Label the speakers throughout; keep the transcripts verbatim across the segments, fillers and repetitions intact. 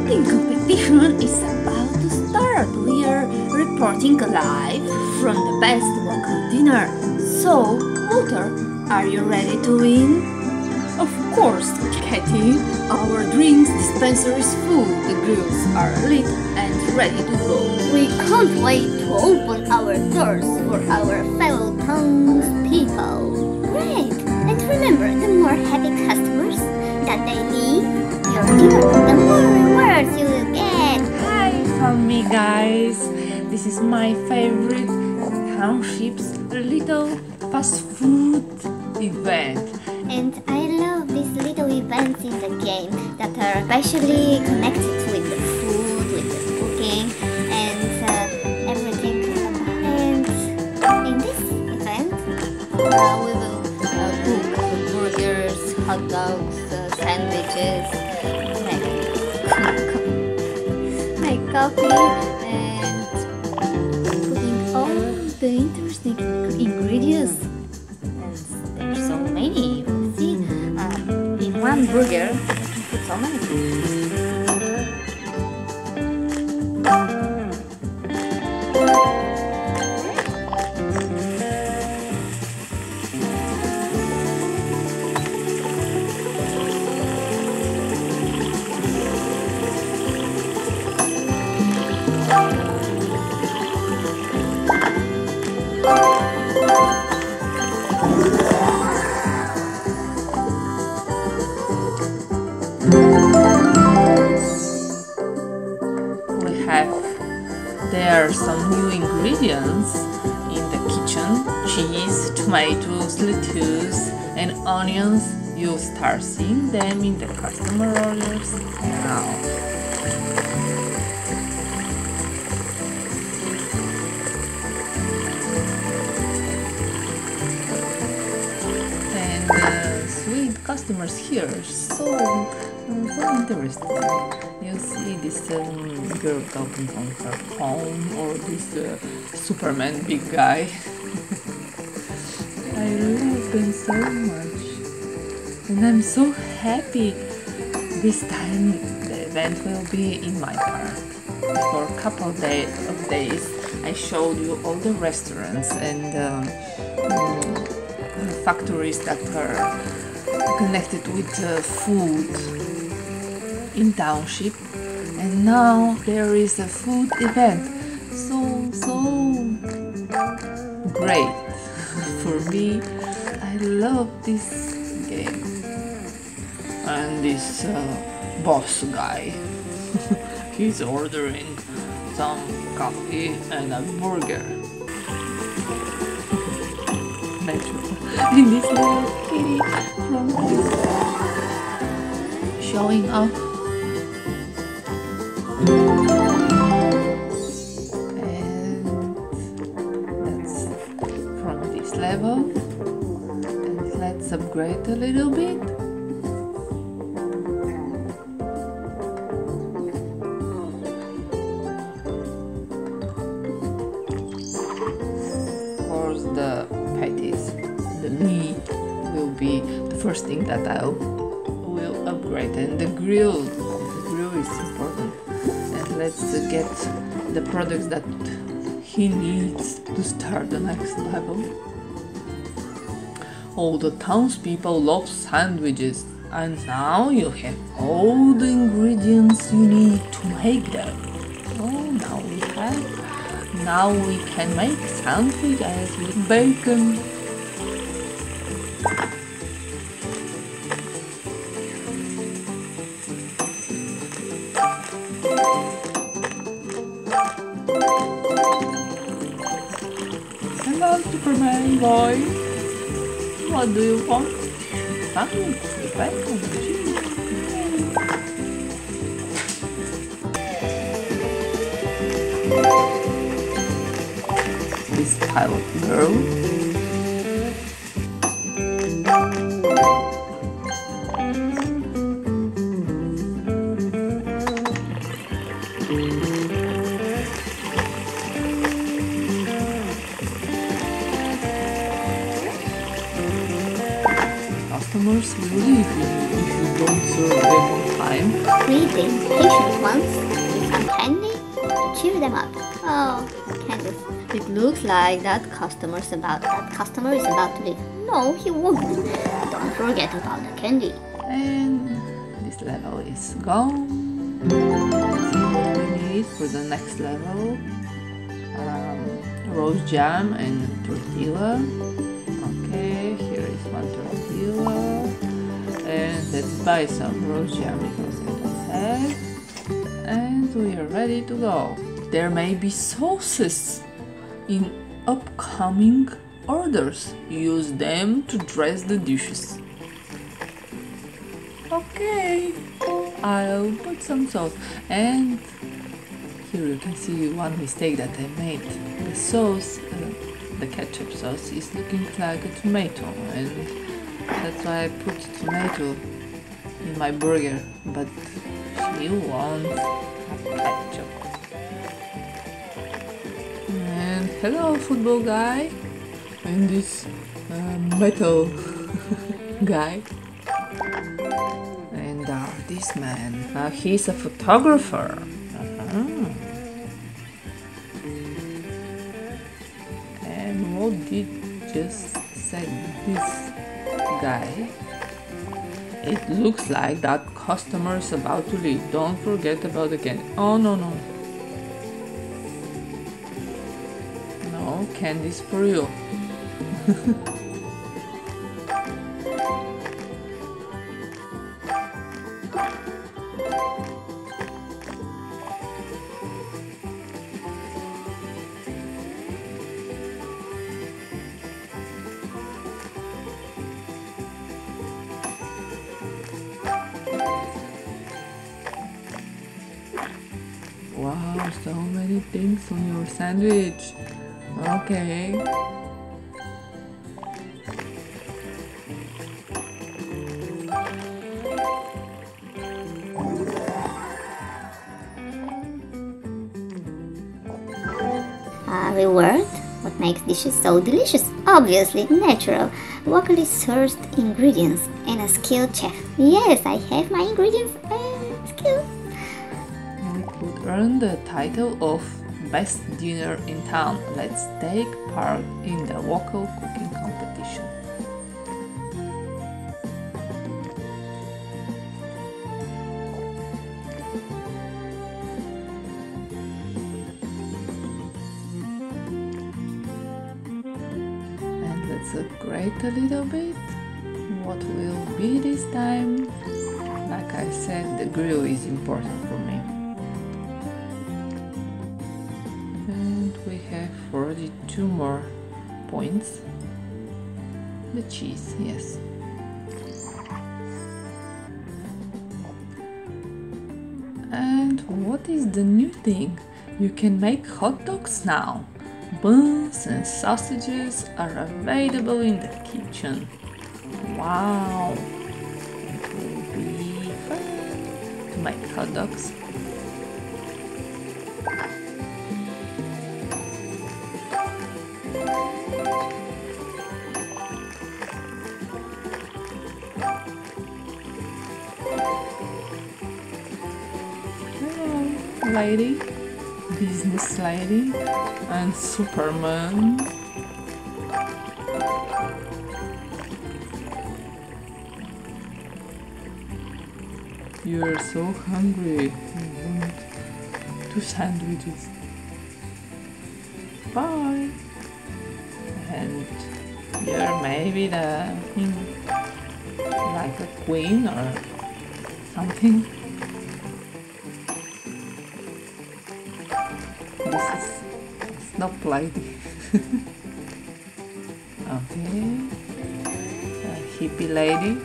Speaker 1: cooking competition is about to start. We are reporting live from the best local dinner. So, Walter, are you ready to win?
Speaker 2: Of course, Katie.
Speaker 1: Our drinks dispenser is full. The grills are lit and ready to go.
Speaker 3: We can't wait to open our doors for our fellow townspeople. Great! And remember, the more happy customers that they leave your dinner, the more rewards you will get.
Speaker 2: Hi from me, guys. This is my favorite Township's little fast food event.
Speaker 3: And I love these little events in the game that are especially connected with the food, with the cooking, and uh, everything. And in this event,
Speaker 1: Uh, we will uh, cook burgers, hot dogs, uh, sandwiches, make, make coffee, and putting all the interesting ingredients. And there's so many. You see, um, in one burger, you can put so many things.
Speaker 2: We have there are some new ingredients in the kitchen: cheese, tomatoes, lettuce, and onions. You'll start seeing them in the customer orders now. And uh, sweet customers here, so uh, so interesting. You see this um, girl talking on her phone, or this uh, Superman big guy. I love them so much, and I'm so happy. This time the event will be in my park. For a couple of, day, of days, I showed you all the restaurants and um, um, factories that are connected with uh, food in Township, and now there is a food event. So so great for me. I love this game. And this uh, boss guy, he's ordering some coffee and a burger. And this little kitty from this showing off. And that's from this level. And let's upgrade a little bit. Of course, the patties, the meat will be the first thing that I will upgrade, and the grill. The grill is important. And let's uh, get the products that he needs to start the next level. All the townspeople love sandwiches, and now you have all the ingredients you need to make them. Oh, now we have. Now we can make sandwiches with bacon. Hello, Superman boy. What do you want? Sandwich with bacon and cheese. This pilot girl. Customers will leave you if you don't serve them on time.
Speaker 3: we didn't delicious ones with some candy to cheer them up. Oh, candies. It looks like that customer's about that customer is about to leave. No, he won't. Don't forget about the candy.
Speaker 2: And this level is gone. Let's see what we need for the next level. Um, rose jam and tortilla. Okay, here is one tortilla. And let's buy some rose jam because I don't have. And we are ready to go. There may be sauces in upcoming orders. Use them to dress the dishes. Okay, I'll put some sauce. And here you can see one mistake that I made. The sauce, uh, the ketchup sauce is looking like a tomato, and that's why I put tomato in my burger, but she wants ketchup. And hello, football guy, and this uh, metal guy. And uh, this man, uh, he's a photographer. Uh-huh. And what did just say this guy? It looks like that customer is about to leave. Don't forget about the candy. Oh no no. No candies for you. Wow, so many things on your sandwich. Okay.
Speaker 3: Uh, reward? What makes dishes so delicious? Obviously, natural, locally sourced ingredients and a skilled chef. Yes, I have my ingredients and skills.
Speaker 2: Could earn the title of Best Dinner in Town. Let's take part in the local cooking competition. And let's upgrade a little bit. What will be this time? Like I said, the grill is important for me. We have already two more points. The cheese, yes. And what is the new thing? You can make hot dogs now. Buns and sausages are available in the kitchen. Wow! It will be fun to make hot dogs. Lady, business lady, and Superman. You're so hungry. You want two sandwiches. Bye. And you're maybe the hmm, like a queen or something. This is Snob Lady. Okay. A hippie lady.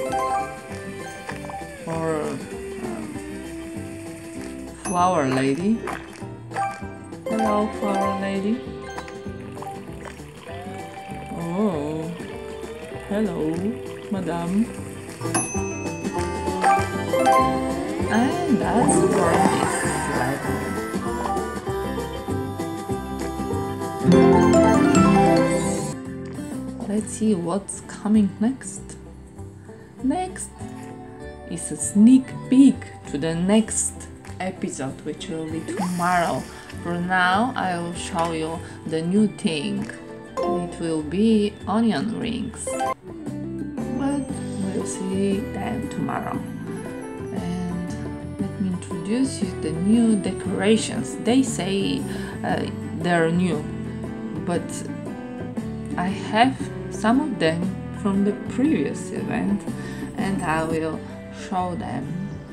Speaker 2: Or um, flower lady. Hello, flower lady. Oh, hello, madam. And that's for this level. Let's see what's coming next. Next is a sneak peek to the next episode, which will be tomorrow. For now, I will show you the new thing. It will be onion rings, but we'll see them tomorrow. And let me introduce you the new decorations. They say uh, they're new, but I have some of them from the previous event, and I will show them.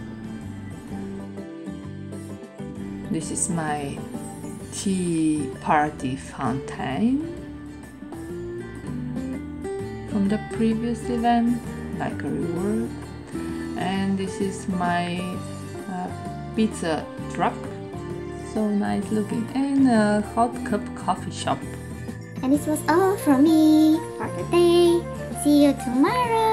Speaker 2: This is my tea party fountain from the previous event, like a reward. And this is my uh, pizza truck, so nice looking, and a hot cup coffee shop.
Speaker 3: And this was all from me for today. See you tomorrow.